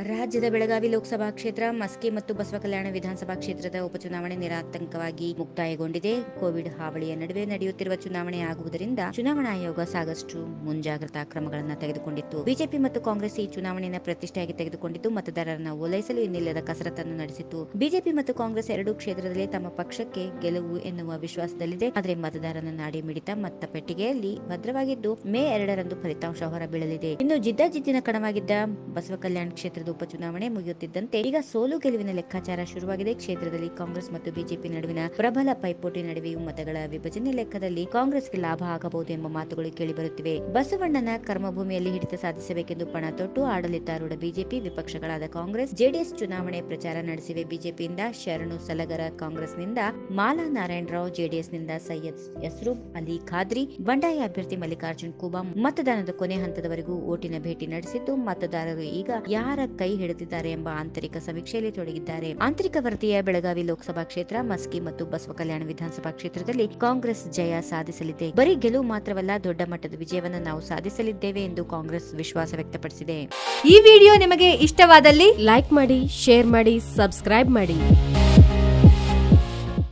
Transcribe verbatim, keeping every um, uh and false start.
ರಾಜ್ಯದ ಬೆಳಗಾವಿ ಲೋಕಸಭಾ ಕ್ಷೇತ್ರ, ಮಸ್ಕಿ ಮತ್ತು ಬಸವಕಲ್ಯಾಣ ವಿಧಾನಸಭಾ ಕ್ಷೇತ್ರದ ಉಪಚುನಾವಣೆ ನಿರಾತಂಕವಾಗಿ ಮುಕ್ತಾಯಗೊಂಡಿದೆ. ಕೋವಿಡ್ ಹಾವಳಿಯ ನಡುವೆ ನಡೆಯುತ್ತಿರುವ ಚುನಾವಣೆ ಆಗುವುದರಿಂದ ಚುನಾವಣಾ ಆಯೋಗ ಸಾಕಷ್ಟು ಮುಂಜಾಗ್ರತಾ ಕ್ರಮಗಳನ್ನು ತೆಗೆದುಕೊಂಡಿತ್ತು. ಬಿಜೆಪಿ ಮತ್ತು ಕಾಂಗ್ರೆಸ್ ಈ ಚುನಾವಣೆಯನ್ನು ಪ್ರತಿಷ್ಠೆಯಾಗಿ ತೆಗೆದುಕೊಂಡಿದ್ದು ಮತದಾರರನ್ನು ಓಲೈಸಲು ಇನ್ನಿಲ್ಲದ ಕಸರತ್ತನ್ನು ನಡೆಸಿತು. ಬಿಜೆಪಿ ಮತ್ತು ಕಾಂಗ್ರೆಸ್ ಎರಡೂ ಕ್ಷೇತ್ರದಲ್ಲಿ ತಮ್ಮ ಪಕ್ಷಕ್ಕೆ ಗೆಲುವು ಎನ್ನುವ ವಿಶ್ವಾಸದಲ್ಲಿದೆ. ಆದರೆ ಮತದಾರನ ನಾಡಿ ಮಿಡಿತ ಮತ ಪೆಟ್ಟಿಗೆಯಲ್ಲಿ ಭದ್ರವಾಗಿದ್ದು ಮೇ ಎರಡರಂದು ಫಲಿತಾಂಶ ಹೊರಬೀಳಲಿದೆ. ಇನ್ನು ಜಿದ್ದಾಜಿದ್ದಿನ ಕಣವಾಗಿದ್ದ ಬಸವಕಲ್ಯಾಣ ಕ್ಷೇತ್ರದ ಉಪಚುನಾವಣೆ ಮುಗಿಯುತ್ತಿದ್ದಂತೆ ಈಗ ಸೋಲು ಗೆಲುವಿನ ಲೆಕ್ಕಾಚಾರ ಶುರುವಾಗಿದೆ. ಕ್ಷೇತ್ರದಲ್ಲಿ ಕಾಂಗ್ರೆಸ್ ಮತ್ತು ಬಿಜೆಪಿ ನಡುವಿನ ಪ್ರಬಲ ಪೈಪೋಟಿ ನಡುವೆಯೂ ಮತಗಳ ವಿಭಜನೆ ಲೆಕ್ಕದಲ್ಲಿ ಕಾಂಗ್ರೆಸ್ಗೆ ಲಾಭ ಆಗಬಹುದು ಎಂಬ ಮಾತುಗಳು ಕೇಳಿಬರುತ್ತಿವೆ. ಬಸವಣ್ಣನ ಕರ್ಮಭೂಮಿಯಲ್ಲಿ ಹಿಡಿತ ಸಾಧಿಸಬೇಕೆಂದು ಪಣ ತೊಟ್ಟು ಆಡಳಿತಾರೂಢ ಬಿಜೆಪಿ, ವಿಪಕ್ಷಗಳಾದ ಕಾಂಗ್ರೆಸ್, ಜೆಡಿಎಸ್ ಚುನಾವಣೆ ಪ್ರಚಾರ ನಡೆಸಿವೆ. ಬಿಜೆಪಿಯಿಂದ ಶರಣು ಸಲಗರ, ಕಾಂಗ್ರೆಸ್ನಿಂದ ಮಾಲಾ ನಾರಾಯಣರಾವ್, ಜೆಡಿಎಸ್ನಿಂದ ಸೈಯದ್ ಯಸ್ರೂಬ್ ಅಲಿ ಖಾದ್ರಿ, ಬಂಡಾಯ ಅಭ್ಯರ್ಥಿ ಮಲ್ಲಿಕಾರ್ಜುನ್ ಖೂಬಾ ಮತದಾನದ ಕೊನೆ ಹಂತದವರೆಗೂ ಓಟಿನ ಭೇಟಿ ನಡೆಸಿದ್ದು ಮತದಾರರು ಈಗ ಯಾರ ಕೈ ಹಿಡಿದಿದ್ದಾರೆ ಎಂಬ ಆಂತರಿಕ ಸಮೀಕ್ಷೆಯಲ್ಲಿ ತೊಡಗಿದ್ದಾರೆ. ಆಂತರಿಕ ವರದಿಯ ಬೆಳಗಾವಿ ಲೋಕಸಭಾ ಕ್ಷೇತ್ರ, ಮಸ್ಕಿ ಮತ್ತು ಬಸವಕಲ್ಯಾಣ ವಿಧಾನಸಭಾ ಕ್ಷೇತ್ರದಲ್ಲಿ ಕಾಂಗ್ರೆಸ್ ಜಯ ಸಾಧಿಸಲಿದೆ. ಬರೀ ಗೆಲುವು ಮಾತ್ರವಲ್ಲ, ದೊಡ್ಡ ಮಟ್ಟದ ವಿಜಯವನ್ನು ನಾವು ಸಾಧಿಸಲಿದ್ದೇವೆ ಎಂದು ಕಾಂಗ್ರೆಸ್ ವಿಶ್ವಾಸ ವ್ಯಕ್ತಪಡಿಸಿದೆ. ಈ ವಿಡಿಯೋ ನಿಮಗೆ ಇಷ್ಟವಾದಲ್ಲಿ ಲೈಕ್ ಮಾಡಿ, ಶೇರ್ ಮಾಡಿ, ಸಬ್ಸ್ಕ್ರೈಬ್ ಮಾಡಿ.